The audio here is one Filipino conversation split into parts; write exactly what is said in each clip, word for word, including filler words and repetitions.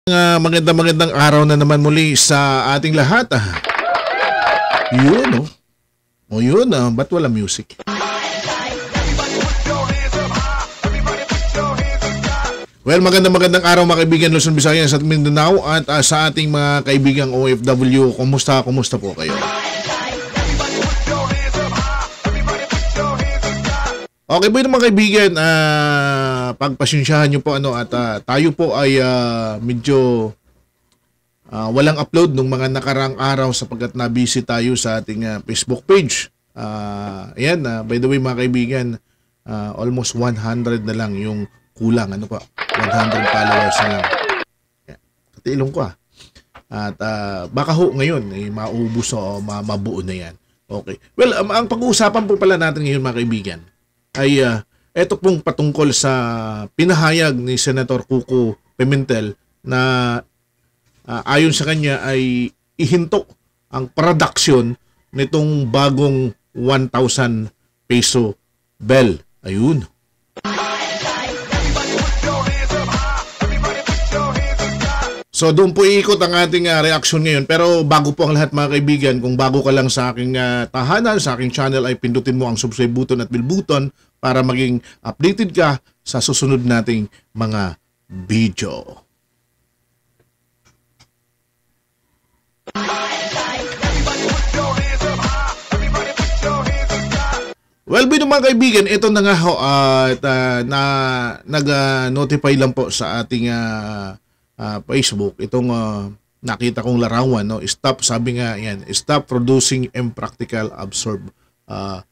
Uh, magandang magandang araw na naman muli sa ating lahat. Ah. Yun, oh. O yun, ah. Ba't wala music? Well, magandang magandang araw mga kaibigan Luzon, Visayas at Mindanao at uh, sa ating mga kaibigang O F W. Kumusta, kumusta po kayo? Okay po yun mga kaibigan, uh, pagpasensyahan nyo po ano, at uh, tayo po ay uh, medyo uh, walang upload nung mga nakarang araw sapagkat na-busy tayo sa ating uh, Facebook page. Uh, ayan, uh, by the way mga kaibigan, uh, almost one hundred na lang yung kulang. Ano pa? one hundred followers na lang. Katilong ko ah. At uh, baka ho ngayon ay eh, maubos o ma mabuo na yan. Okay. Well, um, ang pag-uusapan po pala natin ngayon mga kaibigan ay uh, eto pong patungkol sa pinahayag ni Senator Kiko Pimentel na uh, ayon sa kanya ay ihinto ang production nitong bagong one thousand peso bell. Ayun. So doon po iikot ang ating uh, reaksyon ngayon. Pero bago po ang lahat mga kaibigan, kung bago ka lang sa aking uh, tahanan, sa aking channel ay pindutin mo ang subscribe button at bell button para maging updated ka sa susunod nating mga video. Well, bino mga kaibigan, ito na nga ho at uh, na nag-notify lang po sa ating uh, Uh, Facebook, itong uh, nakita kong larawan, no? Stop, sabi nga yan, stop producing impractical absorb uh,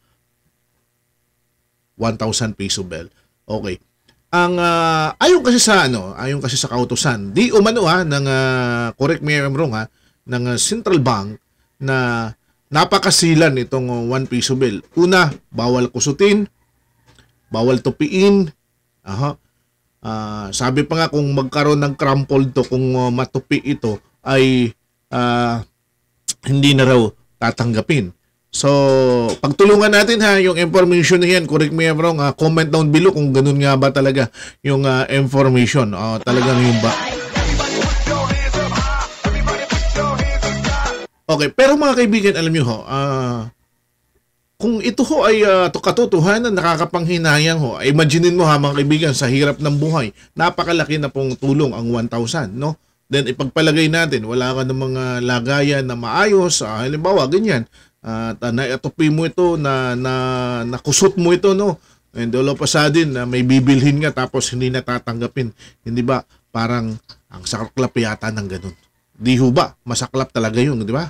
one thousand peso bell. Okay. Ang uh, ayon kasi sa ano, ayon kasi sa kautusan, di umano ha ng uh, correct me if I'm wrong ha, ng uh, Central Bank na napakasilan itong uh, one peso bell. Una, bawal kusutin, bawal tupiin. Aha. Uh, sabi pa nga kung magkaroon ng crumple to, kung uh, matupi ito ay uh, hindi na raw tatanggapin. So pagtulungan natin ha yung information na yan, correct me if I'm wrong, uh, comment down below kung ganun nga ba talaga yung uh, information, uh, talagang yung ba. Okay, pero mga kaibigan, alam nyo ho, uh, kung ito ho ay uh, katotohanan, nakakapanghinayang ho, imaginein mo ha mga kaibigan, sa hirap ng buhay, napakalaki na pong tulong ang one thousand, no? Then ipagpalagay natin, wala ka ng mga lagayan na maayos, uh, halimbawa, ganyan, at uh, naitupi mo ito, na, na nakusot mo ito, no? And all of a sudden, uh, may bibilhin nga tapos hindi natatanggapin. Hindi ba? Parang ang saklap yata ng ganun. Di ho ba? Masaklap talaga yun, di ba?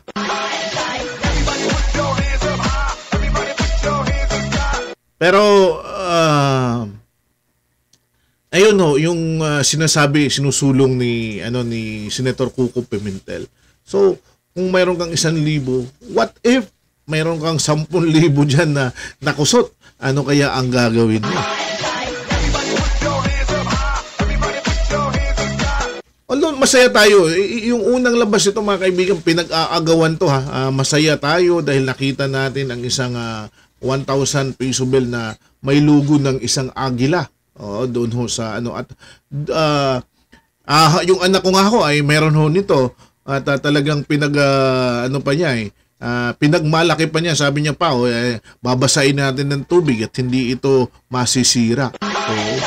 Pero, uh, ayun ho, yung uh, sinasabi, sinusulong ni, ano, ni Senator Kiko Pimentel. So, kung mayroon kang isang libo, what if mayroon kang sampun libo dyan na nakusot? Ano kaya ang gagawin mo? Although, masaya tayo. I yung unang labas ito mga kaibigan, pinag-aagawan to ha. Uh, masaya tayo dahil nakita natin ang isang uh, one thousand peso bell na may logo ng isang agila. Oo, doon ho sa ano at uh, uh, yung anak ko nga ho ay meron ho nito at uh, talagang pinag uh, ano pa niya eh uh, pinagmalaki pa niya, sabi niya pa oh, eh, babasahin natin ng tubig at hindi ito masisira. Oo.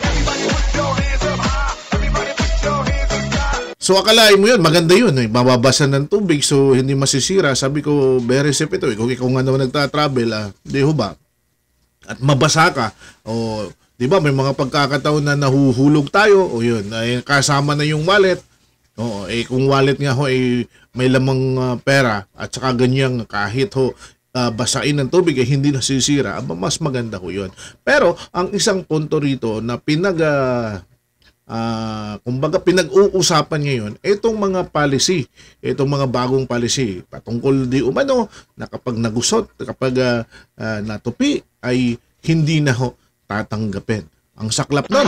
So akalain mo yun, maganda yun eh. Mababasa ng tubig so hindi masisira. Sabi ko, very safe ito eh. Kung ikaw nga naman nagtatravel, ah, di ho ba? At mabasa ka. O, di ba, may mga pagkakataon na nahuhulog tayo. O yun, ay, kasama na yung wallet. O, eh kung wallet nga ho, eh, may lamang uh, pera. At saka ganyang kahit ho, uh, basain ng tubig, eh, hindi nasisira. Aba, mas maganda ho yun. Pero, ang isang punto rito na pinag... Uh, Uh, kumbaga pinag-uusapan ngayon itong mga policy, itong mga bagong policy patungkol di umano na kapag nagusot, kapag uh, uh, natupi ay hindi na ho tatanggapin. Ang saklap nun.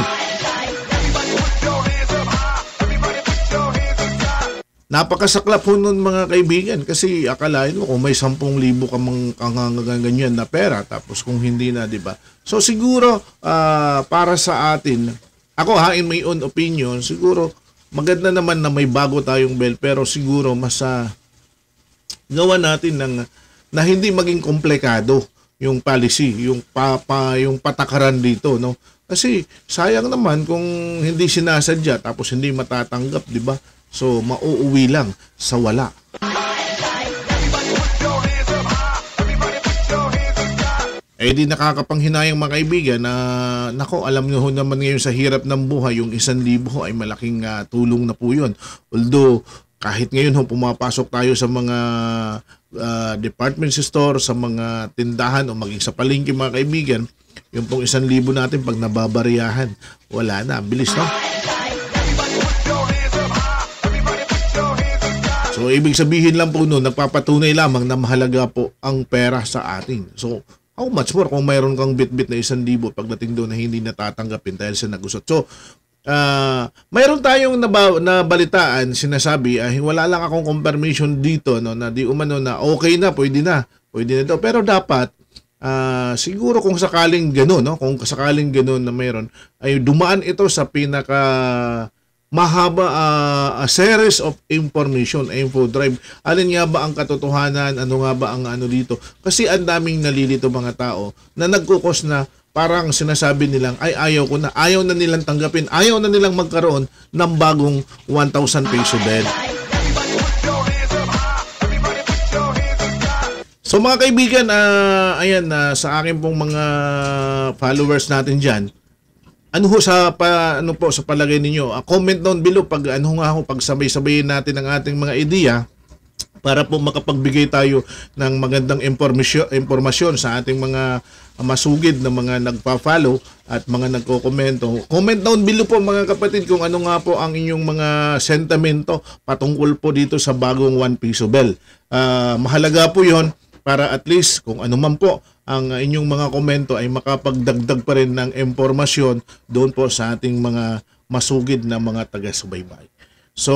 Napakasaklap ho nun mga kaibigan kasi akalain mo kung may sampung libo ka mang ganyan na pera tapos kung hindi na, di ba? So siguro uh, para sa atin, ako ha, in my own opinion, siguro maganda naman na may bago tayong bill, pero siguro mas uh, gawa natin ng na hindi maging komplikado yung policy, yung pa, pa yung patakaran dito, no? Kasi sayang naman kung hindi sinasadya tapos hindi matatanggap, 'di ba? So mauuwi lang sa wala. Eh di nakakapanghinayang mga kaibigan na nako, alam niyo ho naman ngayon sa hirap ng buhay, yung isang libo ay malaking uh, tulong na po yun. Although kahit ngayon ho pumapasok tayo sa mga uh, department store, sa mga tindahan o maging sa palengke mga kaibigan, yung pong isang libo natin pag nababariyahan, wala na, bilis, no? So ibig sabihin lang po no, nagpapatunay lamang na mahalaga po ang pera sa atin. So how much more kung mayroon kang bit-bit na isang libo pagdating doon na hindi natatanggapin dahil sa nagusot. So, uh, mayroon tayong naba, nabalitaan, sinasabi, uh, wala lang akong confirmation dito, no, na di umano na okay na, pwede na, pwede na daw. Pero dapat, uh, siguro kung sakaling gano'n, no, kung sakaling gano'n na mayroon, ay dumaan ito sa pinaka mahaba uh, a series of information, info drive. Alin nga ba ang katotohanan? Ano nga ba ang ano dito? Kasi ang daming nalilito mga tao na nagkukos na parang sinasabi nilang ay ayaw ko na, ayaw na nilang tanggapin, ayaw na nilang magkaroon ng bagong one thousand peso bed. So mga kaibigan, uh, ayan, uh, sa akin pong mga followers natin dyan, ano ho sa pa, ano po sa palagay ninyo? Uh, comment down below pag ano nga ho, pag sabay-sabayin natin ang ating mga ideya para po makapagbigay tayo ng magandang impormasyon, impormasyon sa ating mga masugid na mga nagpa-follow at mga nagko-komento. Comment down below po mga kapatid kung ano nga po ang inyong mga sentimento patungkol po dito sa bagong one peso bell. Uh, mahalaga po 'yon para at least kung ano man po ang inyong mga komento ay makapagdagdag pa rin ng impormasyon doon po sa ating mga masugid na mga taga-subaybay. So,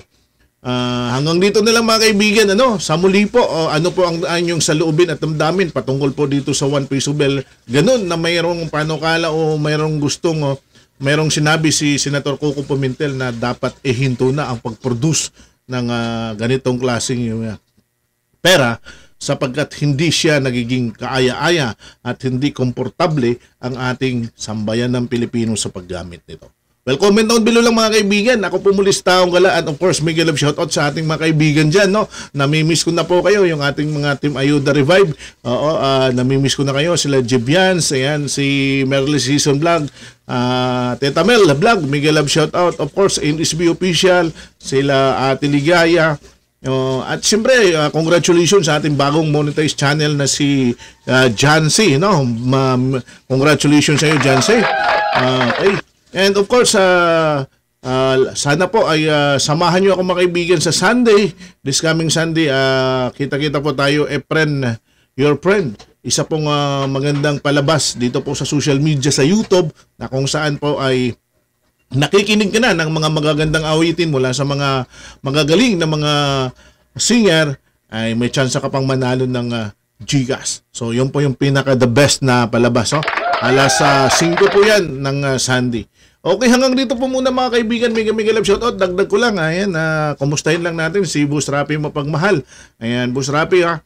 uh, hanggang dito na lang mga kaibigan, ano, sa muli po, uh, ano po ang inyong saloobin at damdamin patungkol po dito sa one peso bell. Ganun na mayroong panukala o mayroong gustong, o mayroong sinabi si Senator Coco Pimentel na dapat ihinto na ang pag-produce ng uh, ganitong klaseng uh, pera, sapagkat hindi siya nagiging kaaya-aya at hindi komportable ang ating sambayan ng Pilipino sa paggamit nito. Well, comment down below lang mga kaibigan. Ako po muli si Taong Gala, and of course, Miguel Love shoutout sa ating mga kaibigan dyan, no? Namimiss ko na po kayo, yung ating mga Team Ayuda Revive. Oo, uh, namimiss ko na kayo. Sila Jibians, ayan, si Merly Season Vlog, uh, Teta Mel Vlog, Miguel Love shoutout. Of course, N S B Official, sila Ate Ligaya. Uh, at siyempre, uh, congratulations sa ating bagong monetized channel na si uh, Jancy, no? Ma- congratulations sa iyo, Jancy. Uh, okay. And of course, uh, uh, sana po ay uh, samahan niyo ako mga kaibigan sa Sunday, this coming Sunday. Uh, kita-kita po tayo, Efren, your friend. Isa pong uh, magandang palabas dito po sa social media sa YouTube na kung saan po ay nakikinig ka na ng mga magagandang awitin mula sa mga magagaling na mga singer, ay may chance ka pang manalo ng uh, Gcash. So yun po yung pinaka the best na palabas. Oh. Alas uh, singko po yan ng uh, Sunday. Okay, hanggang dito po muna mga kaibigan. Mega Mega Love shoutout. Dagdag ko lang. Ayan, uh, kumustahin lang natin si Boss Rapi mapagmahal. Ayan, Boss Rapi ha.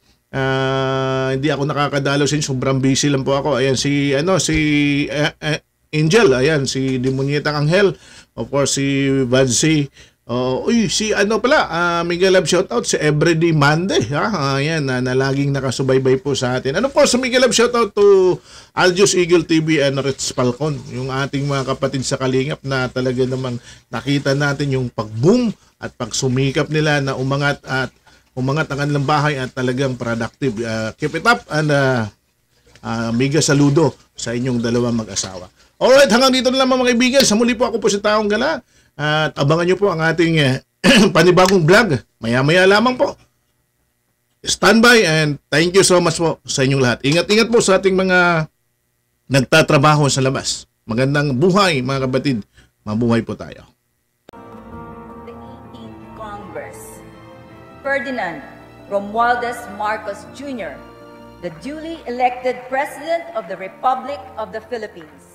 Uh, hindi ako nakakadalo sa inyo. Sobrang busy lang po ako. Ayan, si ano si uh, uh, Angel, ayan, si Demonyetang Anghel, of course, si Vancy, uh, uy, si ano pala, uh, Miguel Love shoutout, si Everyday Monday, ha, ayan, na, na laging nakasubaybay po sa atin. And of course, Miguel Love shoutout to Aljus Eagle T V and Ritz Falcon, yung ating mga kapatid sa Kalingap na talaga namang nakita natin yung pag-boom at pagsumikap nila na umangat at umangat ang kanilang bahay at talagang productive. Uh, keep it up and uh, uh, mega saludo sa inyong dalawang mag-asawa. Alright, hanggang dito na lang mga kaibigan. Sa muli po ako po si Taong Gala. At abangan nyo po ang ating uh, panibagong vlog. Maya-maya lamang po. Standby and thank you so much po sa inyong lahat. Ingat-ingat po sa ating mga nagtatrabaho sa labas. Magandang buhay mga kapatid. Mabuhay po tayo. The eighteenth Congress, Ferdinand Romualdez Marcos Junior, the duly elected President of the Republic of the Philippines.